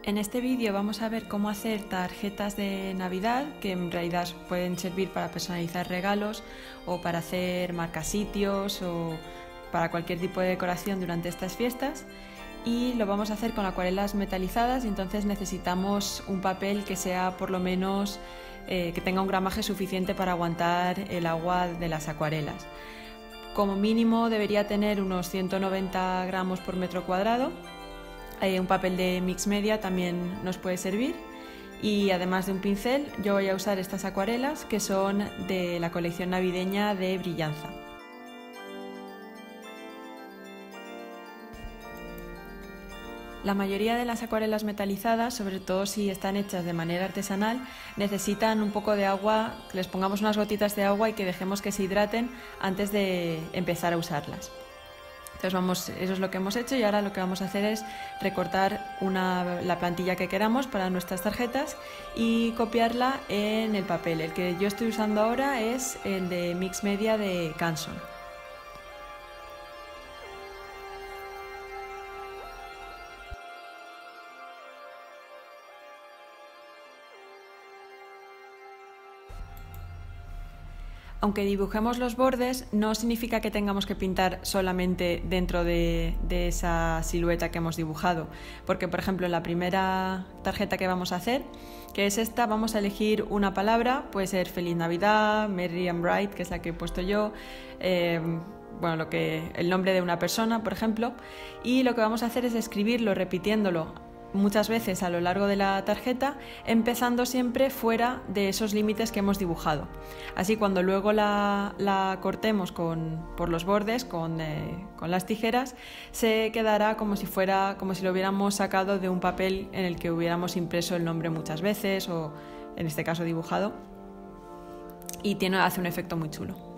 En este vídeo vamos a ver cómo hacer tarjetas de Navidad, que en realidad pueden servir para personalizar regalos o para hacer marcasitios o para cualquier tipo de decoración durante estas fiestas. Y lo vamos a hacer con acuarelas metalizadas, y entonces necesitamos un papel que sea por lo menos que tenga un gramaje suficiente para aguantar el agua de las acuarelas. Como mínimo debería tener unos 190 gramos por metro cuadrado. Un papel de mix media también nos puede servir, y además de un pincel yo voy a usar estas acuarelas que son de la colección navideña de Brillanza. La mayoría de las acuarelas metalizadas, sobre todo si están hechas de manera artesanal, necesitan un poco de agua, que les pongamos unas gotitas de agua y que dejemos que se hidraten antes de empezar a usarlas. Entonces eso es lo que hemos hecho, y ahora lo que vamos a hacer es recortar la plantilla que queramos para nuestras tarjetas y copiarla en el papel. El que yo estoy usando ahora es el de Mix Media de Canson. Aunque dibujemos los bordes, no significa que tengamos que pintar solamente dentro de esa silueta que hemos dibujado, porque por ejemplo en la primera tarjeta que vamos a hacer, que es esta, vamos a elegir una palabra, puede ser Feliz Navidad, Merry and Bright, que es la que he puesto yo, el nombre de una persona, por ejemplo, y lo que vamos a hacer es escribirlo repitiéndolo muchas veces a lo largo de la tarjeta, empezando siempre fuera de esos límites que hemos dibujado. Así cuando luego la cortemos por los bordes con las tijeras, se quedará como si lo hubiéramos sacado de un papel en el que hubiéramos impreso el nombre muchas veces, o en este caso dibujado, y hace un efecto muy chulo.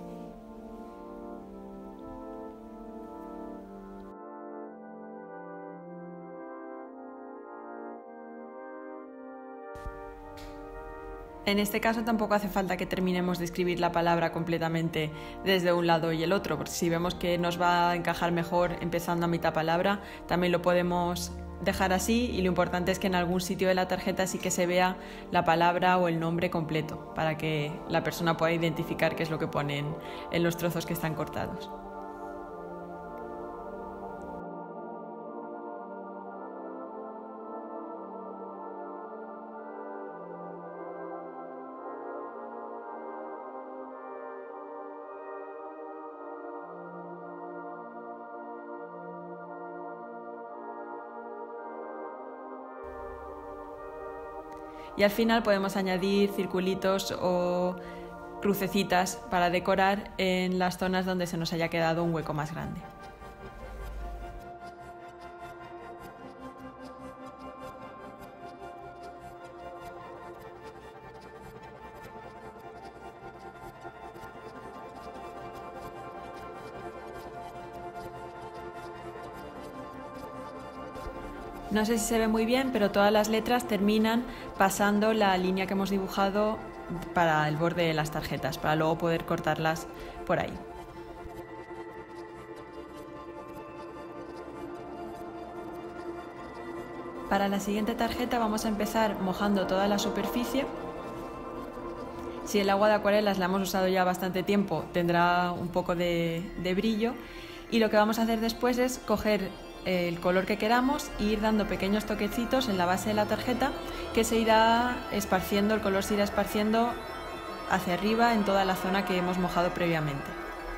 En este caso tampoco hace falta que terminemos de escribir la palabra completamente desde un lado y el otro, porque si vemos que nos va a encajar mejor empezando a mitad palabra, también lo podemos dejar así, y lo importante es que en algún sitio de la tarjeta sí que se vea la palabra o el nombre completo, para que la persona pueda identificar qué es lo que ponen en los trozos que están cortados. Y al final podemos añadir circulitos o crucecitas para decorar en las zonas donde se nos haya quedado un hueco más grande. No sé si se ve muy bien, pero todas las letras terminan pasando la línea que hemos dibujado para el borde de las tarjetas, para luego poder cortarlas por ahí. Para la siguiente tarjeta vamos a empezar mojando toda la superficie. Si el agua de acuarelas la hemos usado ya bastante tiempo, tendrá un poco de brillo, y lo que vamos a hacer después es coger el color que queramos e ir dando pequeños toquecitos en la base de la tarjeta, que se irá esparciendo, el color se irá esparciendo hacia arriba en toda la zona que hemos mojado previamente.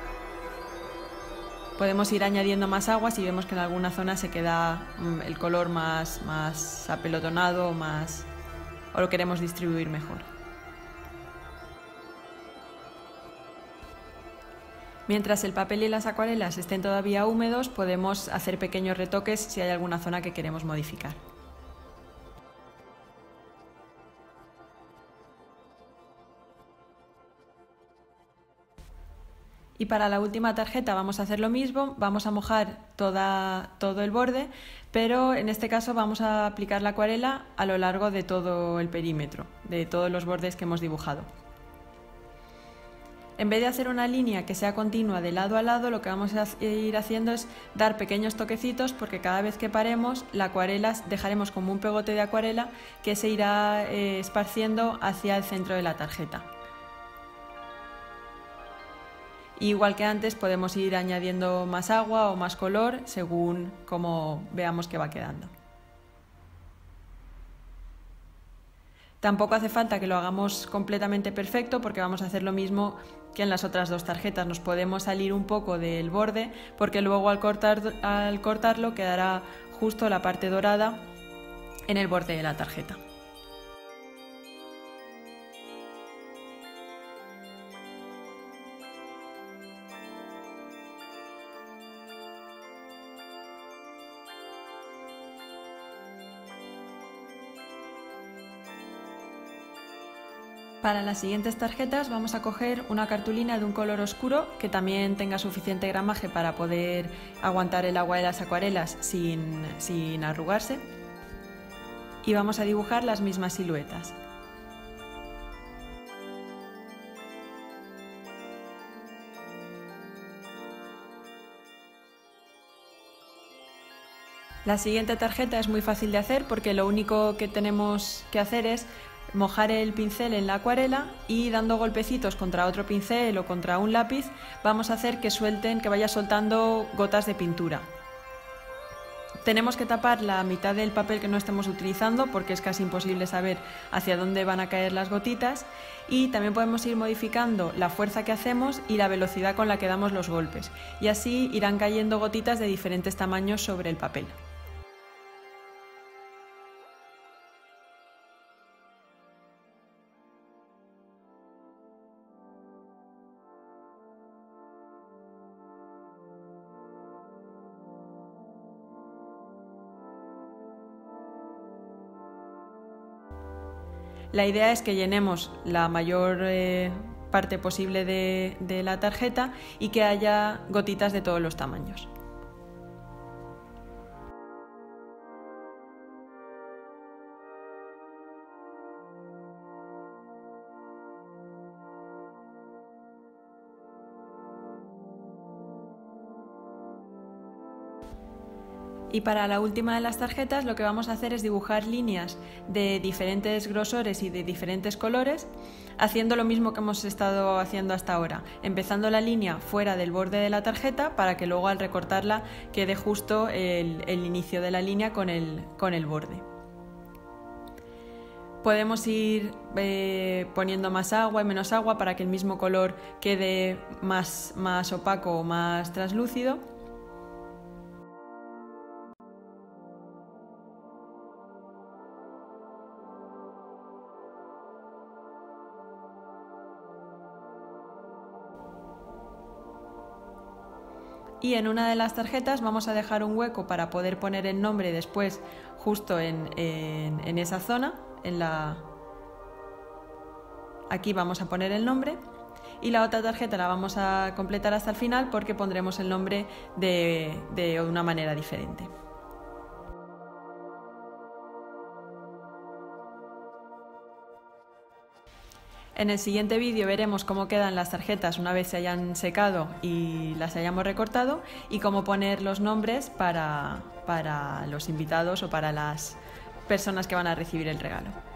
Podemos ir añadiendo más agua si vemos que en alguna zona se queda el color más apelotonado o lo queremos distribuir mejor. Mientras el papel y las acuarelas estén todavía húmedos, podemos hacer pequeños retoques si hay alguna zona que queremos modificar. Y para la última tarjeta vamos a hacer lo mismo, vamos a mojar todo el borde, pero en este caso vamos a aplicar la acuarela a lo largo de todo el perímetro, de todos los bordes que hemos dibujado. En vez de hacer una línea que sea continua de lado a lado, lo que vamos a ir haciendo es dar pequeños toquecitos, porque cada vez que paremos, la acuarela dejaremos como un pegote de acuarela que se irá esparciendo hacia el centro de la tarjeta. Igual que antes, podemos ir añadiendo más agua o más color según como veamos que va quedando. Tampoco hace falta que lo hagamos completamente perfecto, porque vamos a hacer lo mismo que en las otras dos tarjetas. Nos podemos salir un poco del borde, porque luego al cortarlo quedará justo la parte dorada en el borde de la tarjeta. Para las siguientes tarjetas vamos a coger una cartulina de un color oscuro que también tenga suficiente gramaje para poder aguantar el agua de las acuarelas sin arrugarse, y vamos a dibujar las mismas siluetas. La siguiente tarjeta es muy fácil de hacer, porque lo único que tenemos que hacer es mojar el pincel en la acuarela y, dando golpecitos contra otro pincel o contra un lápiz, vamos a hacer que vaya soltando gotas de pintura. Tenemos que tapar la mitad del papel que no estemos utilizando, porque es casi imposible saber hacia dónde van a caer las gotitas, y también podemos ir modificando la fuerza que hacemos y la velocidad con la que damos los golpes, y así irán cayendo gotitas de diferentes tamaños sobre el papel. La idea es que llenemos la mayor parte posible de la tarjeta y que haya gotitas de todos los tamaños. Y para la última de las tarjetas lo que vamos a hacer es dibujar líneas de diferentes grosores y de diferentes colores, haciendo lo mismo que hemos estado haciendo hasta ahora, empezando la línea fuera del borde de la tarjeta para que luego, al recortarla, quede justo el inicio de la línea con el borde. Podemos ir poniendo más agua y menos agua para que el mismo color quede más opaco o más translúcido. Y en una de las tarjetas vamos a dejar un hueco para poder poner el nombre después, justo en esa zona. Aquí vamos a poner el nombre, y la otra tarjeta la vamos a completar hasta el final, porque pondremos el nombre de una manera diferente. En el siguiente vídeo veremos cómo quedan las tarjetas una vez se hayan secado y las hayamos recortado, y cómo poner los nombres para los invitados o para las personas que van a recibir el regalo.